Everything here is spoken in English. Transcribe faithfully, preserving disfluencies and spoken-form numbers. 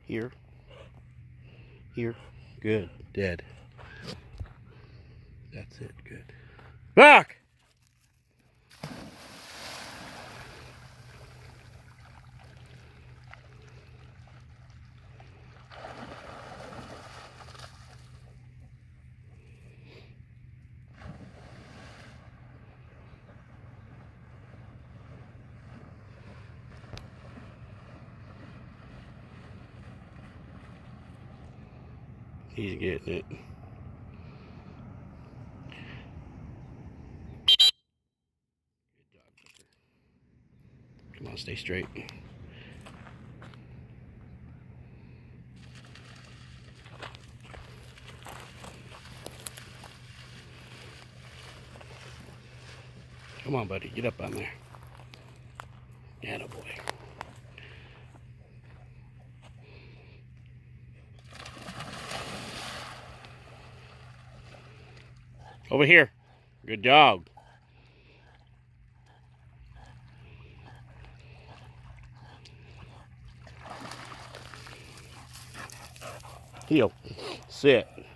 Here. Here. Good. Dead. That's it. Good. Back! He's getting it. Good job, Tucker. Come on, stay straight. Come on, buddy. Get up on there. Attaboy. Over here. Good dog. Heel. Sit.